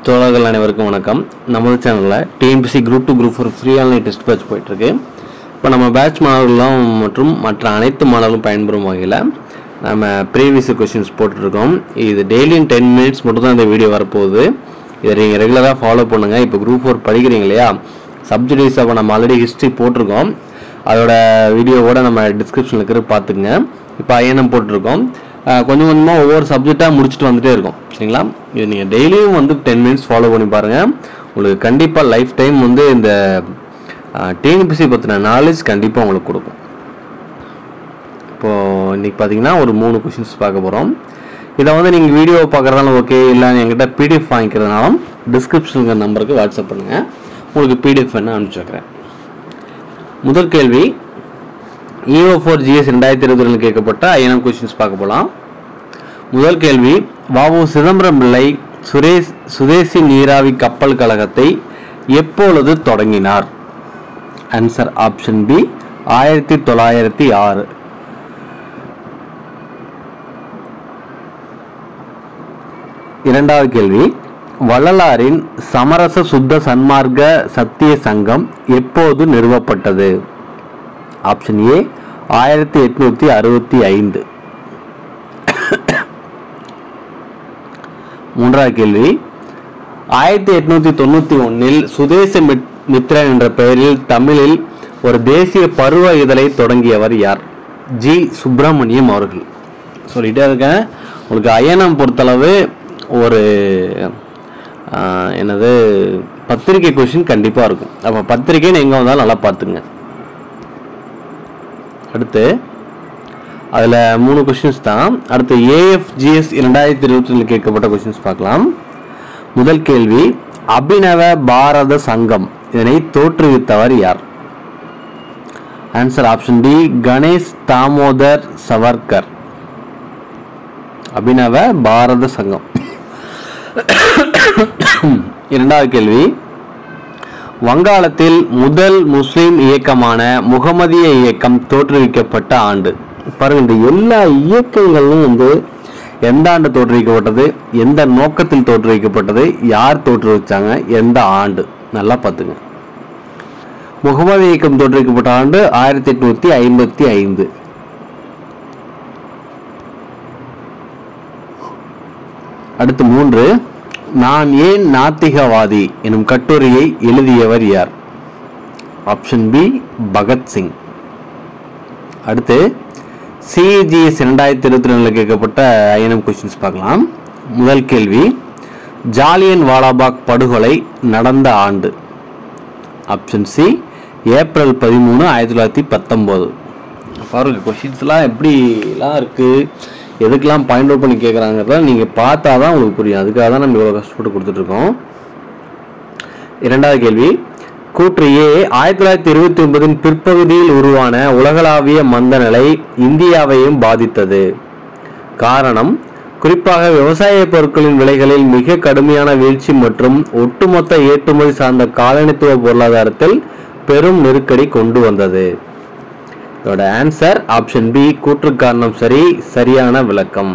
தோழர்கள் அனைவருக்கும் வணக்கம். நமது சேனலில் TNPSC group 2 group 4 free online test batch போயிட்டுருக்கு. இப்போ நம்ம பேட்ச் மாணவர்களும் மற்றும் மற்ற அனைத்து மாணவர்களும் பயன்பெறும் வகையில் நம்ம ப்ரீவியஸ் கொஸ்டின்ஸ் போட்டுட்ருக்கோம். இது டெய்லியும் 10 மினிட்ஸ் மட்டும் தான் இந்த வீடியோ வரப்போகுது. இதை நீங்கள் ரெகுலராக ஃபாலோ பண்ணுங்கள். இப்போ குரூப் 4 படிக்கிறீங்க இல்லையா, சப்ஜெக்டிவ்ஸ் அப்போ நம்ம ஆல்ரெடி ஹிஸ்ட்ரி போட்டிருக்கோம். அதோட வீடியோவோட நம்ம டிஸ்கிரிப்ஷனில் இருக்கிறது பார்த்துக்குங்க. இப்போ ஐஎன்எம் போட்டிருக்கோம். கொஞ்சம் கொஞ்சமாக ஒவ்வொரு சப்ஜெக்டாக முடிச்சுட்டு வந்துகிட்டே இருக்கும். சரிங்களா? இது நீங்கள் டெய்லியும் 10 மினிட்ஸ் ஃபாலோ பண்ணி பாருங்கள். உங்களுக்கு கண்டிப்பாக லைஃப் டைம் இந்த டிஎன்பிஎஸ்சி பற்றின நாலேஜ் கண்டிப்பாக உங்களுக்கு கொடுக்கும். இப்போது இன்றைக்கி பார்த்தீங்கன்னா ஒரு 3 கொஷின்ஸ் பார்க்க போகிறோம். இதை நீங்கள் வீடியோ பார்க்குறதாலும் ஓகே, இல்லை என்கிட்ட பிடிஎஃப் வாங்கிக்கிறதுனாலும் டிஸ்கிரிப்ஷனுங்கிற நம்பருக்கு வாட்ஸ்அப் பண்ணுங்கள். உங்களுக்கு பிடிஎஃப் என்ன அனுப்பிச்சி வைக்கிறேன். முதல் கேள்வி, EO4 GS 2022 கேட்கப்பட்ட ஐஎன்எம் கொஸ்டின்ஸ் பார்க்க போகலாம். முதல் கேள்வி, வ.உ. சிதம்பரம் பிள்ளை சுதேசி நீராவி கப்பல் கழகத்தை எப்பொழுது தொடங்கினார்? Answer option B 1906. இரண்டாவது கேள்வி, வள்ளலாரின் சமரச சுத்த சன்மார்க்க சத்திய சங்கம் எப்போது நிறுவப்பட்டது? Option A 1865. மூன்றாவது கேள்வி, 1891 சுதேச மித்ரன் என்ற பெயரில் தமிழில் ஒரு தேசிய பருவ இதழை தொடங்கியவர் யார்? ஜி. சுப்பிரமணியம் அவர்கள். சொல்லிட்டே இருக்கேன். உங்களுக்கு ஐஎன்எம் பொறுத்தளவு ஒரு பத்திரிகை கொஸ்டின் கண்டிப்பாக இருக்கும். அப்போ பத்திரிகைன்னு எங்கே வந்தாலும் நல்லா பார்த்துங்க. அடுத்து அதில் 3 கொஸ்டின்ஸ் தான். அடுத்து AFGS 2022 கேட்கப்பட்ட கொஸ்டின்ஸ் பார்க்கலாம். முதல் கேள்வி, அபினவ பாரத சங்கம் இதனை தோற்றுவித்தவர் யார்? Answer option D Ganesh Damodar Savarkar. Abhinav Bharat சங்கம். இரண்டாவது கேள்வி, வங்காளத்தில் முதல் முஸ்லிம் இயக்கமான முகமதிய இயக்கம் தோற்றுவிக்கப்பட்ட ஆண்டு. பாருங்க, இந்த எல்லா இயக்கங்களும் எந்த ஆண்டு தோற்றுவிக்கப்பட்டது, எந்த நோக்கத்தில் தோற்றுவிக்கப்பட்டது, யார் தோற்றுவிச்சாங்க, எந்த ஆண்டு, நல்லா பார்த்துங்க. முகமது இயக்கம் தோற்றுவிக்கப்பட்ட ஆண்டு 1855. அடுத்து 3, நான் ஏன் நாத்திகவாதி எனும் கட்டுரையை எழுதியவர் யார்? Option B Bhagat Singh. அடுத்து CGS 2022 கேட்கப்பட்ட ஐஎன்எம் கொஸ்டின்ஸ் பார்க்கலாம். முதல் கேள்வி, ஜாலியன் வாலாபாக் படுகொலை நடந்த ஆண்டு. Option C April 13, 1919. பாருங்க, கொஸ்டின்ஸ்லாம் எப்படிலாம் இருக்குது, எதுக்கெல்லாம் பாயிண்ட் அவுட் பண்ணி கேட்குறாங்கிறத நீங்கள் பார்த்தா தான் உங்களுக்கு புரியும். அதுக்காக தான் நம்ம இவ்வளோ கஷ்டப்பட்டு கொடுத்துட்ருக்கோம். இரண்டாவது கேள்வி, கூற்று ஏ 1929 பிற்பகுதியில் உருவான உலகளாவிய மந்தநிலை இந்தியாவையும் பாதித்தது. காரணம், குறிப்பாக விவசாய பொருட்களின் விலைகளில் மிக கடுமையான வீழ்ச்சி மற்றும் ஒட்டுமொத்த ஏற்றுமதி சார்ந்த காலனித்துவ பொருளாதாரத்தில் பெரும் நெருக்கடி கொண்டு வந்தது. இதோட ஆன்சர் ஆப்ஷன் பி கூற்று காரணம் சரி, சரியான விளக்கம்.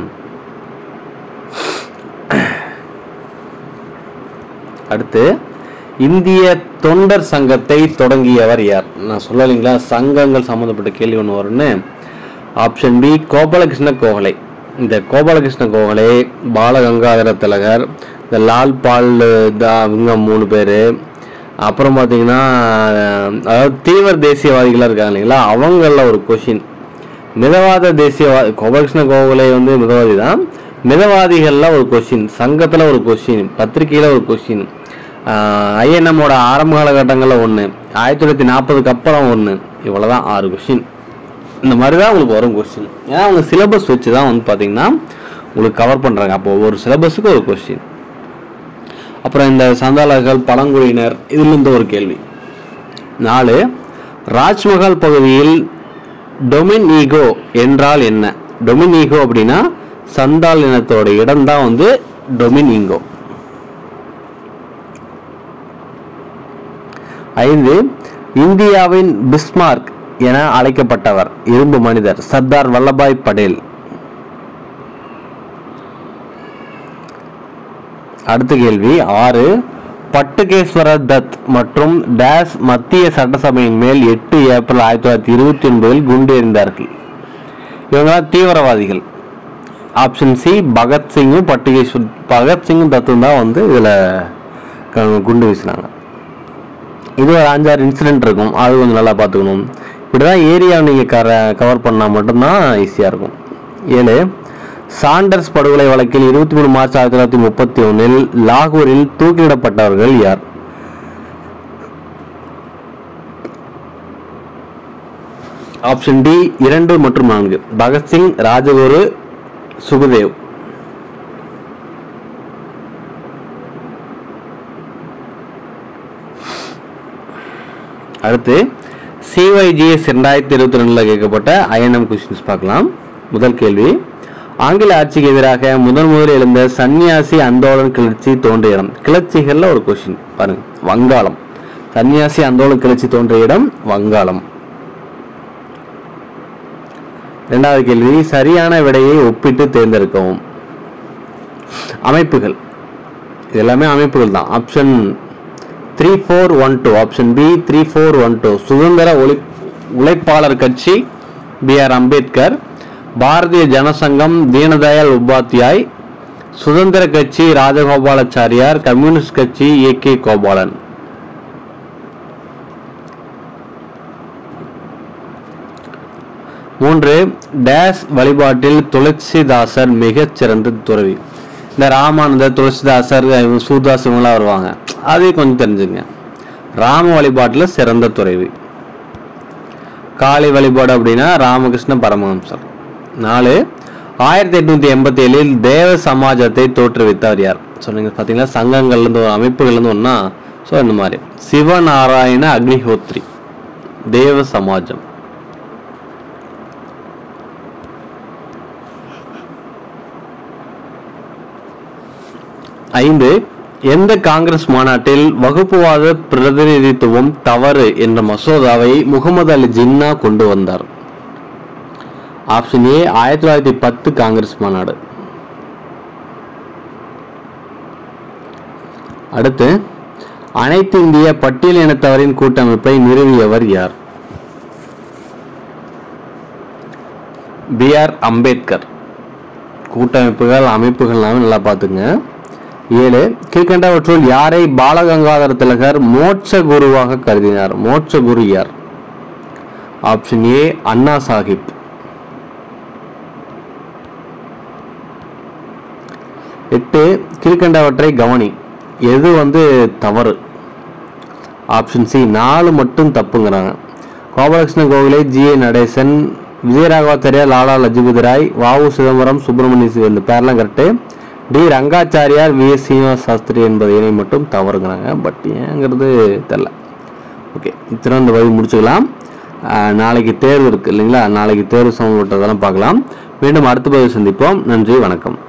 அடுத்து, இந்திய தொண்டர் சங்கத்தை தொடங்கியவர் யார்? நான் சொல்லலைங்களா, சங்கங்கள் சம்மந்தப்பட்ட கேள்வி ஒன்று வரும்னு. Option B Gopalakrishna Gokhale. இந்த கோபாலகிருஷ்ண கோகலே, பாலகங்காதர திலகர், இந்த லால்பால் இவங்க 3 பேர், அப்புறம் பார்த்தீங்கன்னா அதாவது தீவிர தேசியவாதிகளாக இருக்காங்க இல்லைங்களா, அவங்களில் ஒரு கொஷின். மிதவாத தேசியவாதி, கோபாலகிருஷ்ண கோகலே மிதவாதி தான். மிதவாதிகளில் ஒரு கொஷின், சங்கத்தில் ஒரு கொஷின், பத்திரிகையில் ஒரு கொஷின், ஐஎன்எம்மோட ஆரம்ப காலகட்டங்களில் 1, 1940க்கு அப்புறம் 1, இவ்வளோதான் 6 கொஷின். இந்த மாதிரி தான் உங்களுக்கு வரும் கொஸ்டின். ஏன்னா அவங்க சிலபஸ் வச்சு தான் பார்த்தீங்கன்னா உங்களுக்கு கவர் பண்ணுறாங்க. அப்போ ஒரு சிலபஸுக்கு ஒரு கொஸ்டின். அப்புறம் இந்த சந்தாலர்கள், பழங்குடியினர், இதிலிருந்து ஒரு கேள்வி. 4, ராஜ்மஹால் பகுதியில் டொமினிகோ என்றால் என்ன? டொமினிகோ அப்படின்னா சந்தால் இனத்தோட இடம் தான் டொமினிகோ. 5, இந்தியாவின் பிஸ்மார்க் என அழைக்கப்பட்டவர் இரும்பு மனிதர் சர்தார் வல்லபாய் படேல். அடுத்த கேள்வி 6. பட்டுகேஸ்வர தத் மற்றும் டேஸ் மத்திய சட்டசபையின் மேல் 8 ஏப்ரல் 1929 குண்டு எறிந்தார்கள். இவங்களாம் தீவிரவாதிகள். ஆப்ஷன் சி பகத்சிங்கும் பகத்சிங்கும் தத்தும் தான் வந்து இதில் குண்டு வீசினாங்க. இது ஒரு 5-6 இன்சிடென்ட் இருக்கும், அது கொஞ்சம் நல்லா பார்த்துக்கணும். இப்படிதான் ஏரியாவை நீங்கள் கவர் பண்ணால் மட்டும்தான் ஈஸியாக இருக்கும். 7. சாண்டர்ஸ் படுகொலை வழக்கில் 23 மார்ச் 1931 லாகூரில் தூக்கிலிடப்பட்டவர்கள் யார்? ஆப்ஷன் டி 2 மற்றும் 4. பகத்சிங், ராஜகுரு, சுகுதேவ். அடுத்து CYGS 2022 கேட்கப்பட்ட INM கொஸ்டின்ஸ் பார்க்கலாம். முதல் கேள்வி, ஆங்கில ஆட்சிக்கு எதிராக முதலில் எழுந்த சன்னியாசி அந்தோலன் கிளர்ச்சி தோன்றிய இடம். கிளர்ச்சிகள்ல ஒரு கொஸ்டின் பாருங்க, வங்காளம். சன்னியாசி அந்தோலன் கிளர்ச்சி தோன்றிய இடம் வங்காளம். இரண்டாவது கேள்வி, சரியான விடையை ஒப்பிட்டு தேர்ந்தெடுக்கவும். அமைப்புகள், இது எல்லாமே அமைப்புகள் தான். ஆப்ஷன் 3412, ஆப்ஷன் பி 3412 சுதந்திர உழைப்பாளர் கட்சி BR அம்பேத்கர், பாரதிய ஜனசங்கம் தீனதயாள் உபாத்யாய், சுதந்திர கட்சி ராஜகோபாலாச்சாரியார், கம்யூனிஸ்ட் கட்சி AK கோபாலன். மூன்று, டேஸ் வழிபாட்டில் துளசிதாசர் மிகச் சிறந்த துறவி. இந்த ராமானந்தர், துளசிதாசர், சூதாஸ் இவங்களாம் வருவாங்க, அதையும் கொஞ்சம் தெரிஞ்சுங்க. ராம வழிபாட்டில் சிறந்த துறவி. காளி வழிபாடு அப்படின்னா ராமகிருஷ்ண பரமஹம்சர். 4, 1887 தேவ சமாஜத்தை தோற்றுவித்தவர் யார்? சொன்னீங்க பார்த்தீங்களா, சங்கங்கள்லேருந்து ஒரு அமைப்புகள்லேருந்து ஒன்றா. ஸோ இந்த மாதிரி சிவநாராயண அக்னிஹோத்ரி, தேவ சமாஜம். 5, எந்த காங்கிரஸ் மாநாட்டில் வகுப்புவாத பிரதிநிதித்துவம் தவறு என்ற மசோதாவை முகமது அலி ஜின்னா கொண்டு வந்தார்? ஆப்ஷன் ஏ 1910 காங்கிரஸ் மாநாடு. அடுத்து, அனைத்து இந்திய பட்டியல் இனத்தவரின் கூட்டமைப்பை நிறுவியவர் யார்? BR அம்பேத்கர். கூட்டமைப்புகள் அமைப்புகள்லாம் நல்லா பார்த்துங்க. 7, கீழ்கண்டவற்றுள் யாரை பாலகங்காதர திலகர் மோட்ச குருவாக கருதினார்? மோட்ச குரு யார்? ஆப்ஷன் ஏ அண்ணா சாஹிப். 8, கீழ்கண்டவற்றை கவனி, எது தவறு? ஆப்ஷன் சி 4 மட்டும் தப்புங்கிறாங்க. கோபாலகிருஷ்ண கோகலே, GA நடேசன், விஜயராகவாச்சாரியார், லாலா லஜபதி ராய், வாவு சிதம்பரம், சுப்பிரமணிய, இந்த பேர்லாம் கரெக்டு. டி ரங்காச்சாரியார், VS சீனிவாச சாஸ்திரி என்பது இணை மட்டும் தவறுங்கிறாங்க. பட் ஏங்கிறது தெரில. ஓகே, இத்தனை இந்த வழி முடிச்சுக்கலாம். நாளைக்கு தேர்வு இருக்குது இல்லைங்களா, நாளைக்கு தேர்வு சம்பந்தப்பட்டதெல்லாம் பார்க்கலாம். மீண்டும் அடுத்த பதிவு சந்திப்போம். நன்றி, வணக்கம்.